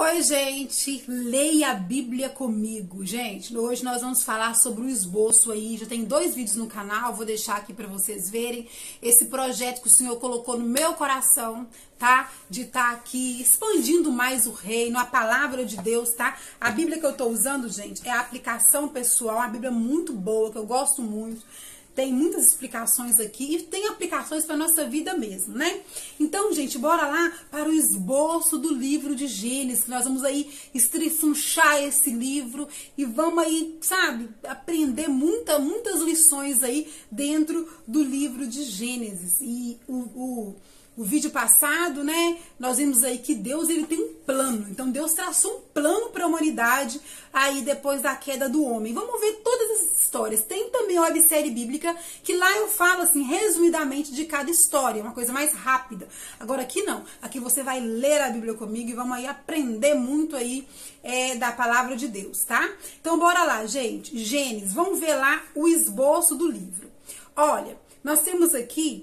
Oi, gente, leia a Bíblia comigo. Gente, hoje nós vamos falar sobre o esboço aí, já tem 2 vídeos no canal, vou deixar aqui para vocês verem esse projeto que o Senhor colocou no meu coração, tá? De estar aqui expandindo mais o reino, a palavra de Deus, tá? A Bíblia que eu tô usando, gente, é a aplicação pessoal, uma Bíblia muito boa, que eu gosto muito. Tem muitas explicações aqui e tem aplicações para nossa vida mesmo, né? Então, gente, bora lá para o esboço do livro de Gênesis. Nós vamos aí estrifunchar esse livro e vamos aí, sabe, aprender muitas lições aí dentro do livro de Gênesis. E o vídeo passado, né, nós vimos aí que Deus, ele tem um plano. Então Deus traçou um plano para a humanidade aí depois da queda do homem. Vamos ver todas essas histórias. Tem também a websérie bíblica, que lá eu falo assim, resumidamente de cada história, uma coisa mais rápida. Agora aqui não. Aqui você vai ler a Bíblia comigo e vamos aí aprender muito aí da palavra de Deus, tá? Então bora lá, gente. Gênesis, vamos ver lá o esboço do livro. Olha, nós temos aqui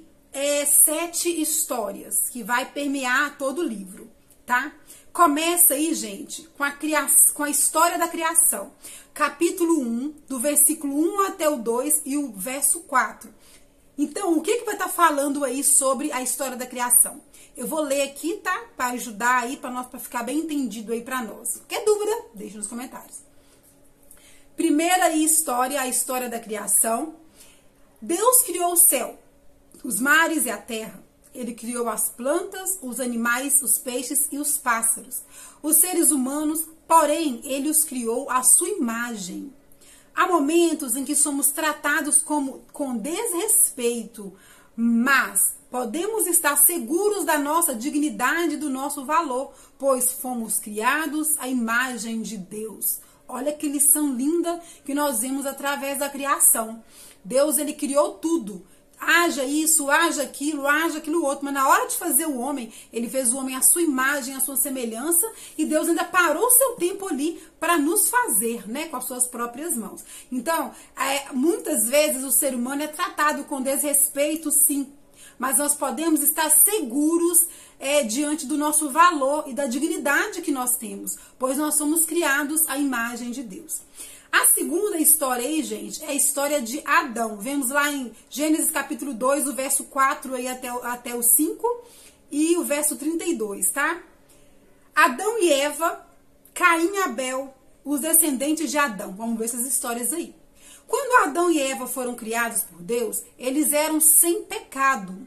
7 histórias que vai permear todo o livro, tá? Começa aí, gente, com a história da criação. Capítulo 1, do versículo 1 até o 2 e o verso 4. Então, o que vai estar falando aí sobre a história da criação? Eu vou ler aqui, tá? Para ajudar aí, para ficar bem entendido aí para nós. Qualquer dúvida, deixa nos comentários. Primeira história, a história da criação. Deus criou o céu, os mares e a terra. Ele criou as plantas, os animais, os peixes e os pássaros. Os seres humanos, porém, ele os criou à sua imagem. Há momentos em que somos tratados com desrespeito, mas podemos estar seguros da nossa dignidade e do nosso valor, pois fomos criados à imagem de Deus. Olha que lição linda que nós vemos através da criação. Deus, ele criou tudo. Haja isso, haja aquilo outro. Mas na hora de fazer o homem, ele fez o homem à sua imagem, à sua semelhança. E Deus ainda parou o seu tempo ali para nos fazer, né? Com as suas próprias mãos. Então, muitas vezes o ser humano é tratado com desrespeito, sim. Mas nós podemos estar seguros diante do nosso valor e da dignidade que nós temos. Pois nós somos criados à imagem de Deus. A segunda história aí, gente, é a história de Adão. Vemos lá em Gênesis capítulo 2, o verso 4 aí até o 5 e o verso 32, tá? Adão e Eva, Caim e Abel, os descendentes de Adão. Vamos ver essas histórias aí. Quando Adão e Eva foram criados por Deus, eles eram sem pecado.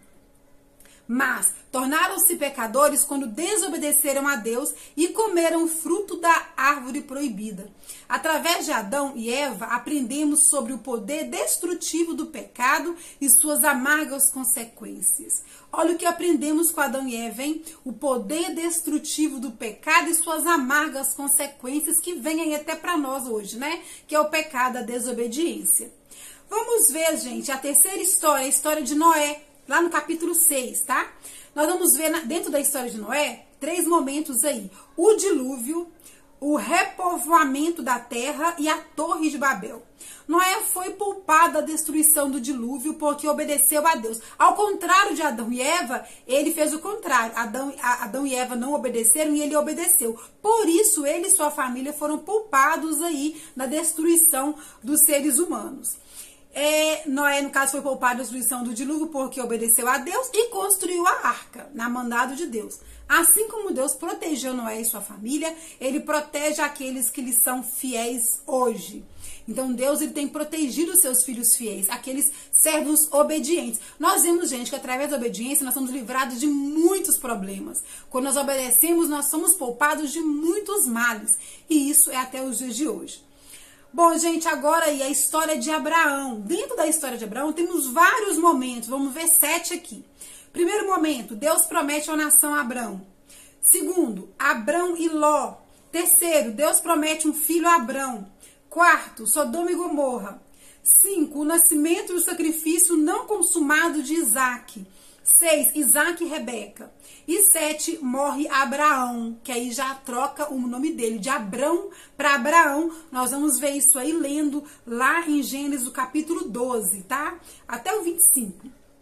Mas tornaram-se pecadores quando desobedeceram a Deus e comeram o fruto da árvore proibida. Através de Adão e Eva, aprendemos sobre o poder destrutivo do pecado e suas amargas consequências. Olha o que aprendemos com Adão e Eva, hein? O poder destrutivo do pecado e suas amargas consequências que vêm aí até para nós hoje, né? Que é o pecado, a desobediência. Vamos ver, gente, a terceira história, a história de Noé. Lá no capítulo 6, tá? Nós vamos ver dentro da história de Noé 3 momentos aí. O dilúvio, o repovoamento da terra e a torre de Babel. Noé foi poupado da destruição do dilúvio porque obedeceu a Deus. Ao contrário de Adão e Eva, ele fez o contrário. Adão e Eva não obedeceram e ele obedeceu. Por isso, ele e sua família foram poupados aí na destruição dos seres humanos. Noé, no caso, foi poupado da destruição do dilúvio porque obedeceu a Deus e construiu a arca, na mandado de Deus. Assim como Deus protegeu Noé e sua família, ele protege aqueles que lhe são fiéis hoje. Então Deus, ele tem protegido os seus filhos fiéis, aqueles servos obedientes. Nós vemos, gente, que através da obediência nós somos livrados de muitos problemas. Quando nós obedecemos, nós somos poupados de muitos males. E isso é até os dias de hoje. Bom, gente, agora aí a história de Abraão. Dentro da história de Abraão temos vários momentos, vamos ver 7 aqui. Primeiro momento, Deus promete uma nação a Abraão. Segundo, Abrão e Ló. Terceiro, Deus promete um filho a Abrão. Quarto, Sodoma e Gomorra. 5, o nascimento e o sacrifício não consumado de Isaac. 6, Isaac e Rebeca. E 7, morre Abraão, que aí já troca o nome dele, de Abrão para Abraão. Nós vamos ver isso aí lendo lá em Gênesis, o capítulo 12, tá? Até o 25.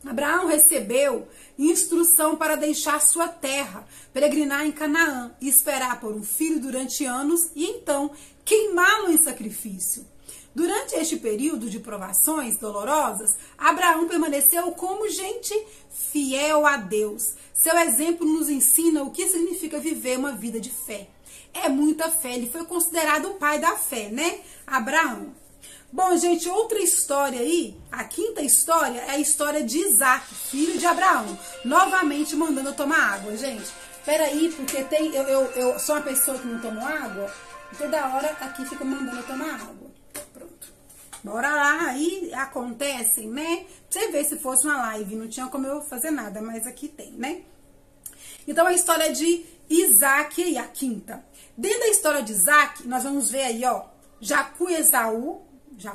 Abraão recebeu instrução para deixar sua terra, peregrinar em Canaã e esperar por um filho durante anos e então queimá-lo em sacrifício. Durante este período de provações dolorosas, Abraão permaneceu como gente fiel a Deus. Seu exemplo nos ensina o que significa viver uma vida de fé. É muita fé, ele foi considerado o pai da fé, né? Abraão. Bom, gente, outra história aí, a quinta história é a história de Isaac, filho de Abraão. Novamente mandando eu tomar água, gente. Peraí, porque eu sou uma pessoa que não tomo água, e toda hora aqui fica mandando eu tomar água. Pronto. Bora lá, aí acontecem, né? Pra você ver, se fosse uma live, não tinha como eu fazer nada, mas aqui tem, né? Então, a história de Isaac aí, a quinta. Dentro da história de Isaac, nós vamos ver aí, ó, Jacó e Esaú.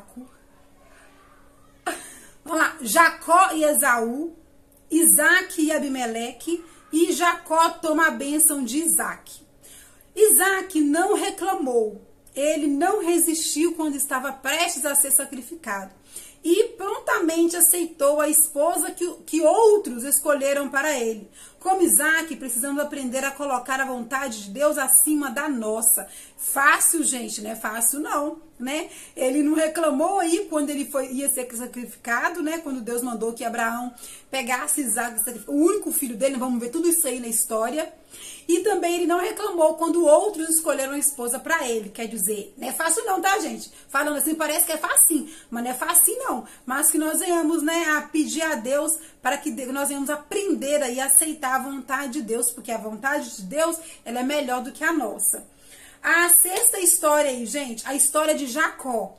Vamos lá, Jacó e Esaú, Isaac e Abimeleque, e Jacó toma a bênção de Isaac. Isaac não reclamou, ele não resistiu quando estava prestes a ser sacrificado e prontamente aceitou a esposa que outros escolheram para ele. Como Isaac, precisamos aprender a colocar a vontade de Deus acima da nossa. Fácil, gente, não é fácil não, né? Ele não reclamou aí quando ele ia ser sacrificado, né? Quando Deus mandou que Abraão pegasse Isaac, o único filho dele, vamos ver tudo isso aí na história. E também ele não reclamou quando outros escolheram a esposa para ele. Quer dizer, não é fácil não, tá, gente? Falando assim, parece que é facinho, mas não é fácil não. Mas que nós venhamos, né, a pedir a Deus para que nós venhamos aprender aí a aceitar a vontade de Deus, porque a vontade de Deus, ela é melhor do que a nossa. A sexta história aí, gente, a história de Jacó.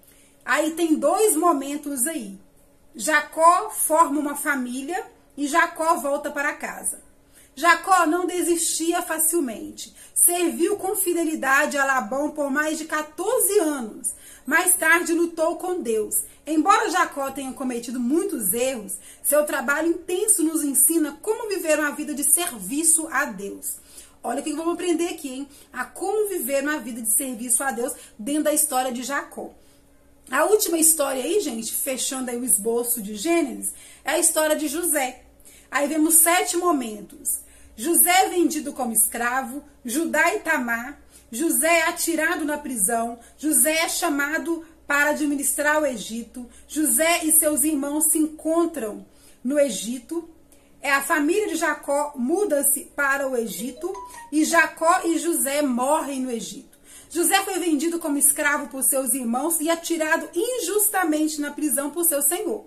Aí tem dois momentos aí. Jacó forma uma família e Jacó volta para casa. Jacó não desistia facilmente. Serviu com fidelidade a Labão por mais de 14 anos. Mais tarde lutou com Deus. Embora Jacó tenha cometido muitos erros, seu trabalho intenso nos ensina como viver uma vida de serviço a Deus. Olha o que vamos aprender aqui, hein? A como viver uma vida de serviço a Deus dentro da história de Jacó. A última história aí, gente, fechando aí o esboço de Gênesis, é a história de José. Aí vemos 7 momentos. José é vendido como escravo, Judá e Tamar, José é atirado na prisão, José é chamado para administrar o Egito, José e seus irmãos se encontram no Egito, a família de Jacó muda-se para o Egito e Jacó e José morrem no Egito. José foi vendido como escravo por seus irmãos e atirado injustamente na prisão por seu senhor.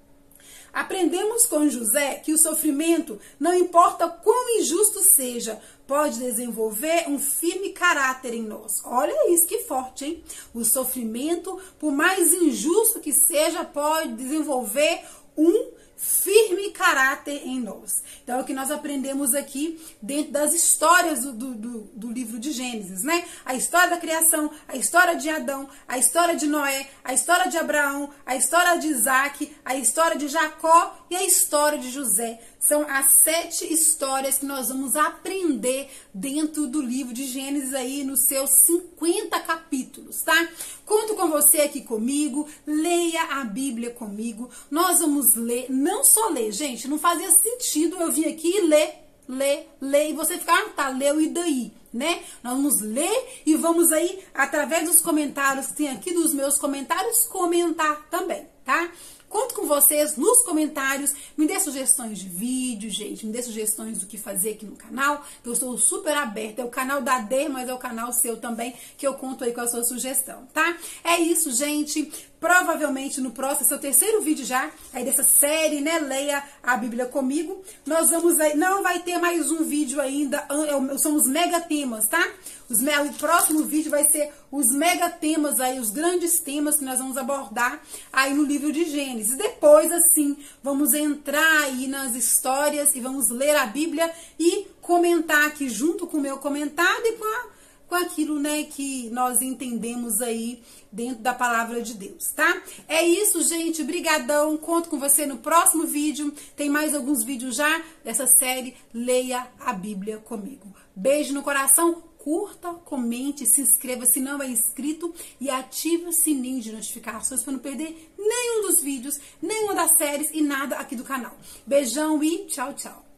Aprendemos com José que o sofrimento, não importa quão injusto seja, pode desenvolver um firme caráter em nós. Olha isso, que forte, hein? O sofrimento, por mais injusto que seja, pode desenvolver um firme caráter em nós. Então, é o que nós aprendemos aqui dentro das histórias do livro de Gênesis, né? A história da criação, a história de Adão, a história de Noé, a história de Abraão, a história de Isaac, a história de Jacó e a história de José. São as 7 histórias que nós vamos aprender dentro do livro de Gênesis aí nos seus 50 capítulos, tá? Conto com você aqui comigo, leia a Bíblia comigo. Nós vamos ler, não só ler, gente, não fazia sentido eu vir aqui e ler, e você ficar, tá, leu e daí, né? Nós vamos ler e vamos aí, através dos comentários que tem aqui, dos meus comentários, comentar também, tá? Conto com vocês nos comentários, me dê sugestões de vídeo, gente, me dê sugestões do que fazer aqui no canal, que eu sou super aberta, é o canal da D, mas é o canal seu também, que eu conto aí com a sua sugestão, tá? É isso, gente, provavelmente no próximo, esse é o terceiro vídeo já, aí dessa série, né, leia a Bíblia comigo, nós vamos aí, não vai ter mais um vídeo ainda, são os mega temas, tá? O próximo vídeo vai ser os mega temas aí, os grandes temas que nós vamos abordar aí no livro de Gênesis. Depois, assim, vamos entrar aí nas histórias e vamos ler a Bíblia e comentar aqui junto com o meu comentário e com aquilo, né, que nós entendemos aí dentro da palavra de Deus, tá? É isso, gente, brigadão, conto com você no próximo vídeo, tem mais alguns vídeos já dessa série, leia a Bíblia comigo. Beijo no coração, curta, comente, se inscreva se não é inscrito e ative o sininho de notificações para não perder nenhum dos vídeos, nenhuma das séries e nada aqui do canal. Beijão e tchau, tchau.